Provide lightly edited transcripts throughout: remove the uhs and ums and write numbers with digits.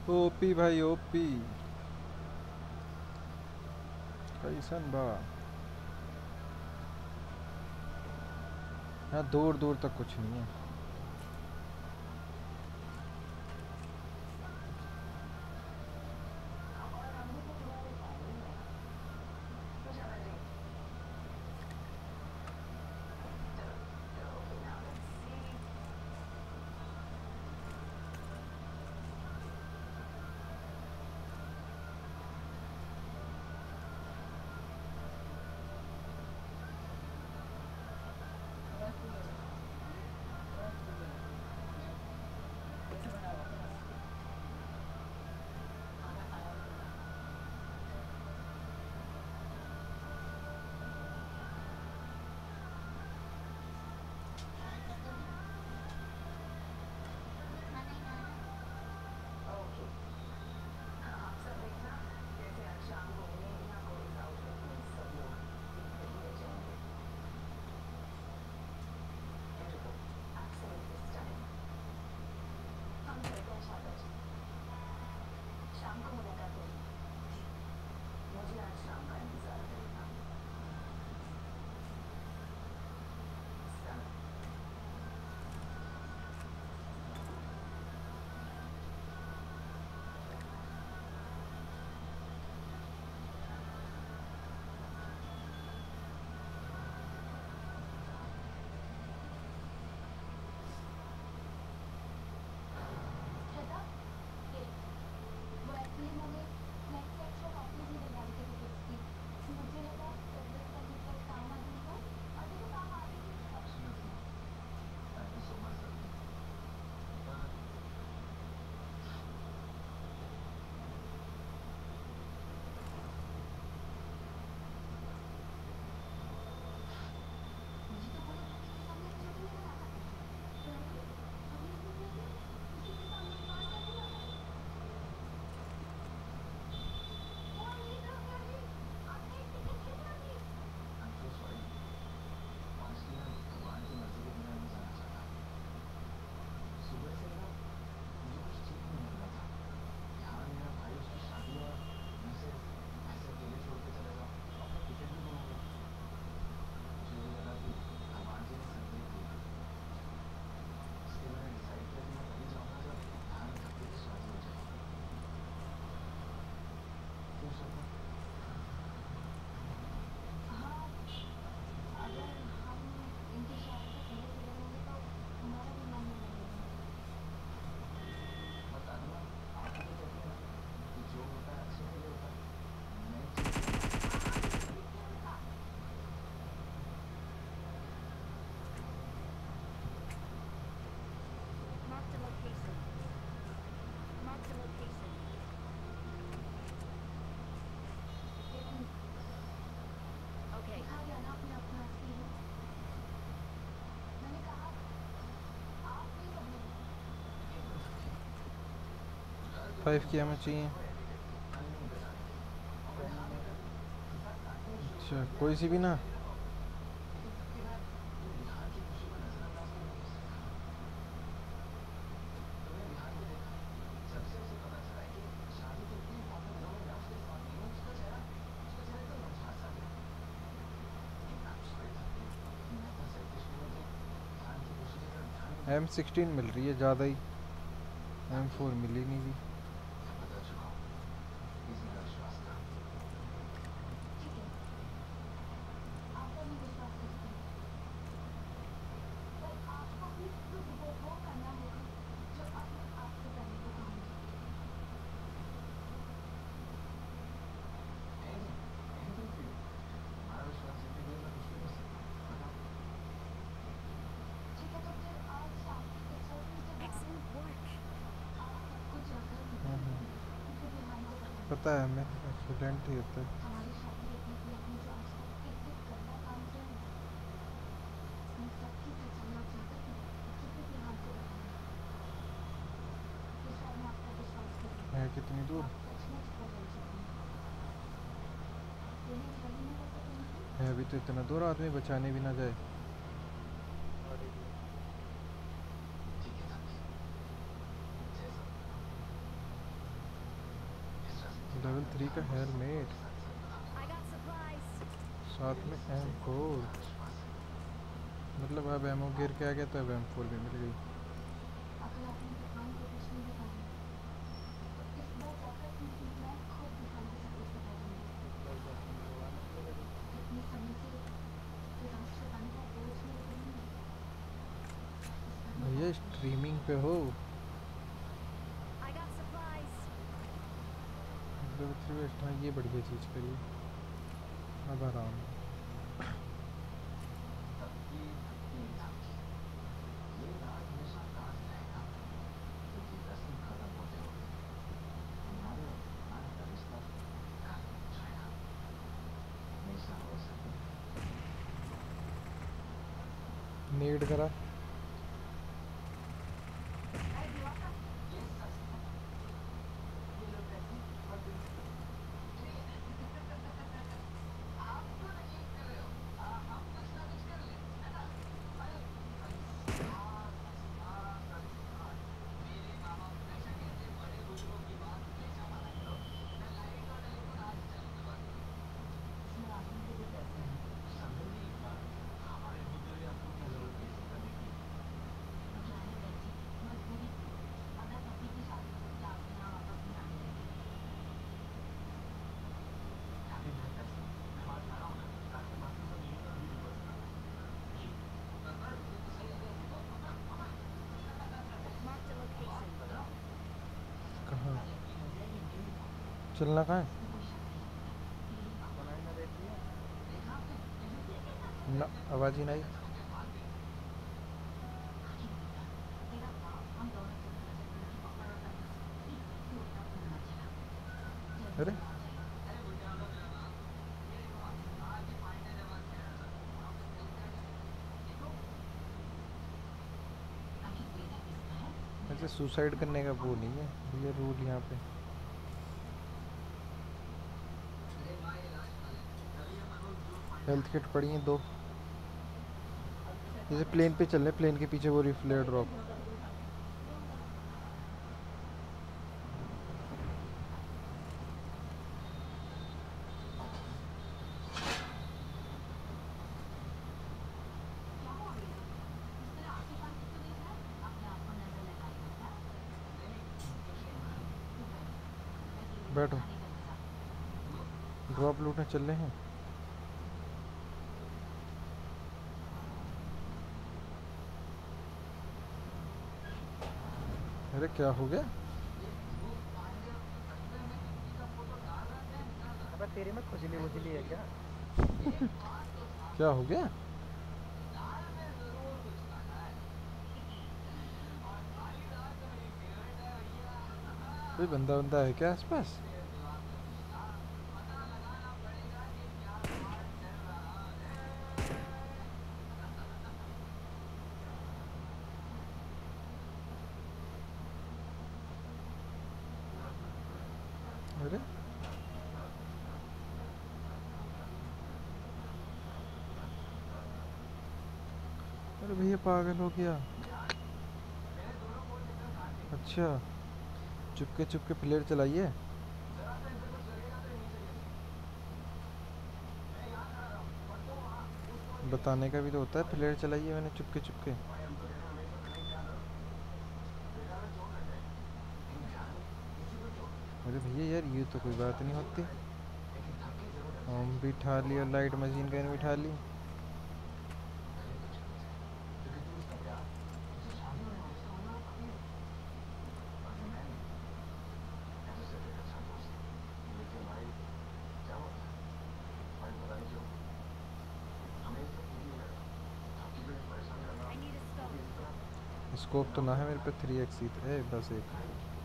OP भाई OP. कैसन बा? यहाँ दूर दूर तक कुछ नहीं है। फाइव की हमें चाहिए। अच्छा कोई सी भी ना। M16 मिल रही है ज़्यादा ही। M4 मिली नहीं थी। पता है हमें एक्सीडेंट ही होता है। है कितनी दूर है? अभी तो इतना दूर आदमी बचाने भी ना जाए। लेवल 3 का हेलमेट, साथ में M4। मतलब अब एमओ गिर के आ गया तो अब M4 भी मिल गई। भैया स्ट्रीमिंग पे हो? लेवल 3 वेस्ट, हाँ ये बढ़िया चीज़ करी। अब आराम। नीड करा। कहाँ चलना, कहाँ है? ना आवाज़ ही नहीं। अरे ऐसे सुसाइड करने का वो नहीं है ये रूल यहाँ पे। हेल्थ किट पड़ी हैं 2। जैसे प्लेन पे चल रहे, प्लेन के पीछे वो रिफ्लेयर ड्रॉप। बैठो, ड्रॉप लूटने चल रहे हैं। अरे क्या हो गया? अबे तेरी में खुजली वुजली है क्या? क्या हो गया? कोई बंदा बंदा है क्या आसपास? अरे अरे भैया पागल हो गया। अच्छा, चुपके चुपके प्लेयर चलाइए। बताने का भी तो होता है, प्लेयर चलाइए मैंने चुपके चुपके। अरे भैया यार ये तो कोई बात नहीं होती। हम भी ठा लिया, लाइट मशीन गन भी ठा ली। स्कोप तो ना है मेरे पे, 3x ही है बस एक।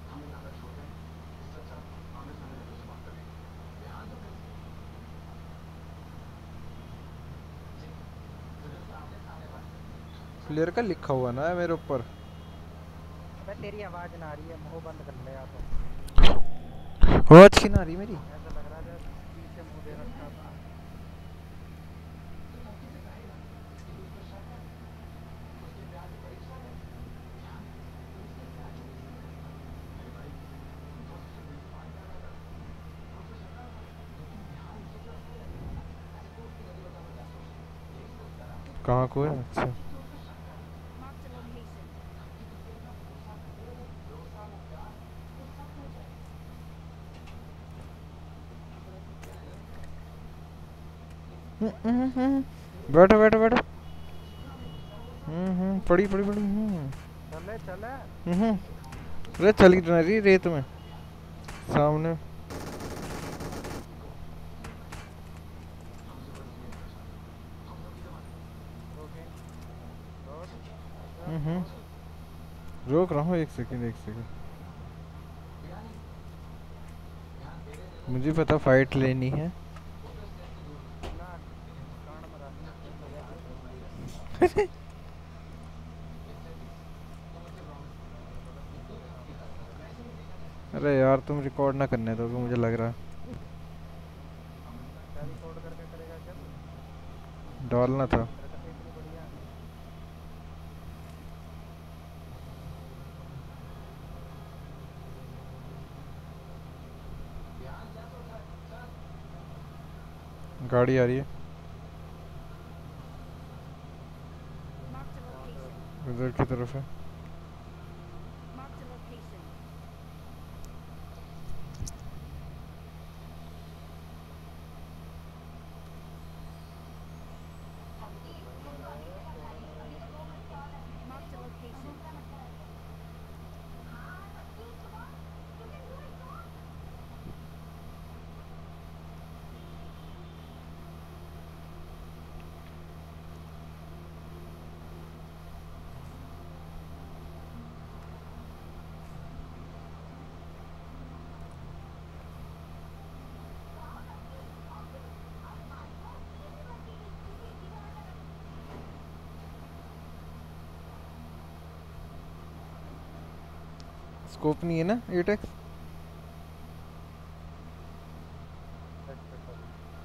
प्लेयर का लिखा हुआ ना है मेरे ऊपर। अबे तेरी आवाज ना आ रही है, मुंह बंद कर ले या तो। आवाज क्यों ना आ रही मेरी? ऐसा लग रहा है पीछे मुंह दे रखा अपना। कहाँ को है? अच्छा। बैठो बैठो बैठो। पड़ी पड़ी पड़ी। चले चले। अरे चली तो नहीं रही रेत में सामने। रोके रोड हम्म रोड। रोक रहा हूँ, एक सेकंड एक सेकंड। मुझे पता फाइट लेनी है। ना कान मरानी फोन लगा के तो अरे यार तुम रिकॉर्ड ना करने दोगे मुझे लग रहा है। क्या रिकॉर्ड करके करेगा क्या तू? डालना था। हरकत इतनी बढ़िया। गाड़ी आ रही है कहाँ पे? उधर की तरफ है। बढ़िया है थोड़ा सा। स्कोप नहीं है ना एटेक्स? चेक पे कर।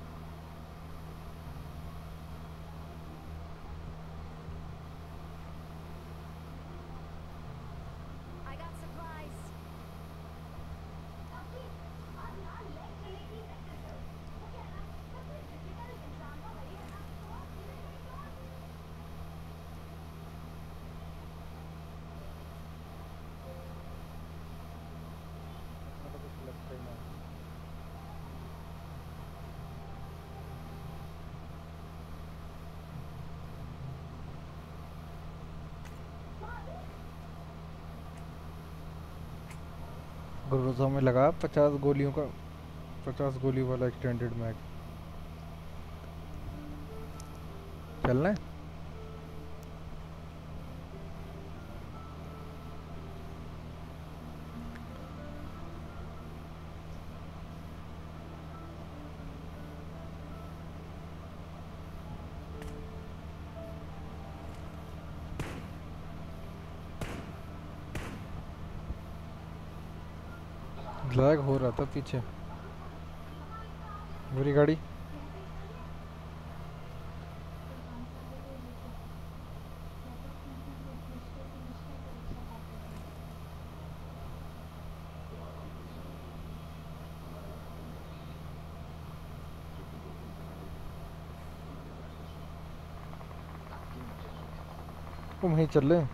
इसमें तो कुछ लगता ही ना। ग्रोजा में लगा 50 गोलियों का, 50 गोली वाला एक्सटेंडेड मैग। चलना है? लैग हो रहा था पीछे मेरी गाड़ी। तुम वहीं चल ले।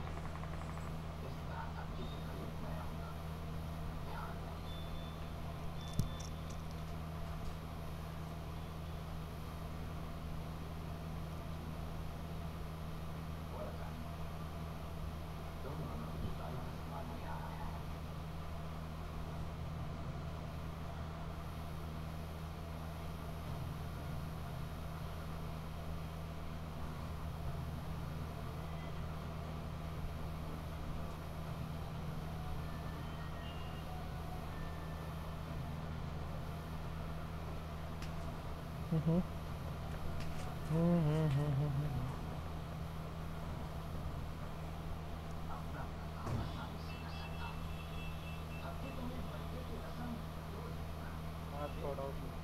हम्म हाँ स्पॉट आउट हुई।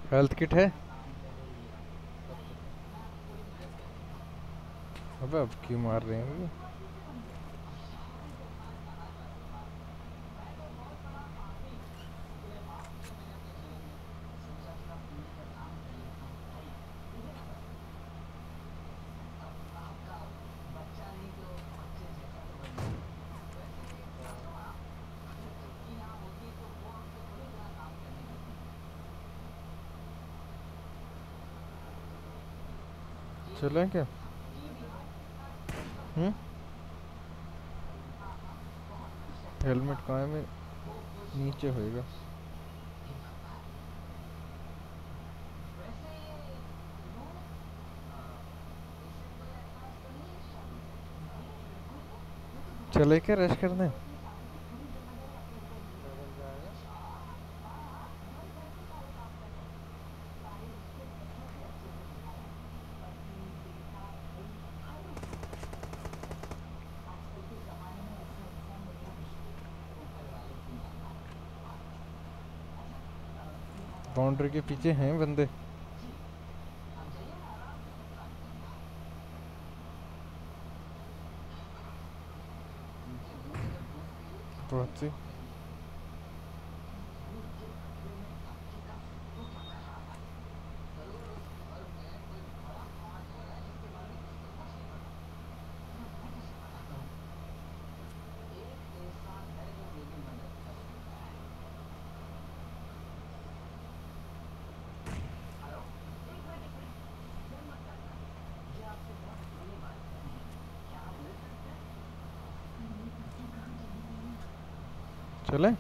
हेल्थ किट है? सब कुछ है। अबे अब क्यों मार रहे हैं ये? चलें क्या? हेलमेट कहाँ है? मैं नीचे होएगा। चले क्या रश करने? बदल जाएगा। बाउंड्री के पीछे हैं बंदे। बहुत सी। चलें?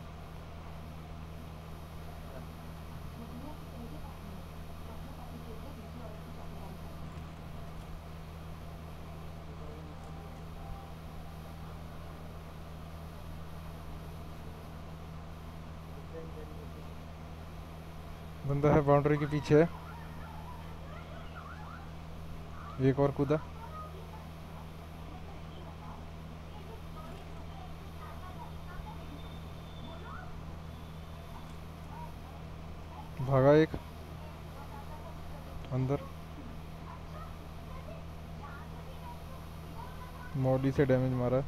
बंदा है बाउंड्री के पीछे है। एक और कूदा। भागा एक अंदर। मॉली से डैमेज मारा।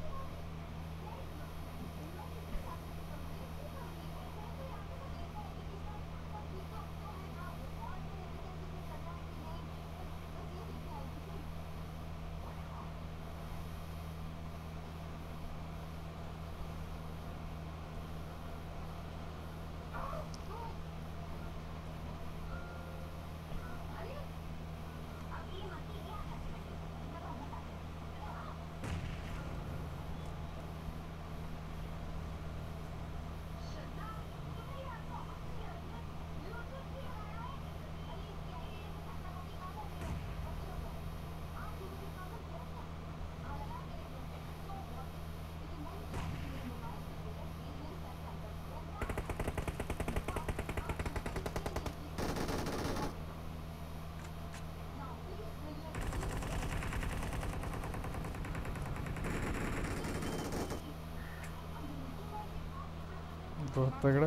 बहुत तगड़ा।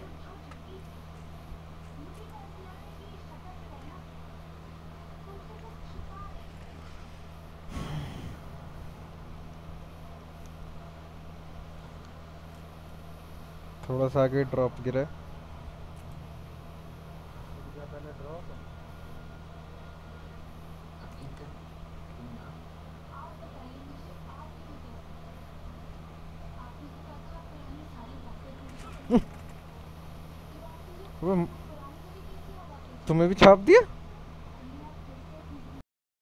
थोड़ा सा आगे ड्रॉप गिरा है। रुक जा, पहले ड्रॉप। वो तुम्हें भी छाप दिया?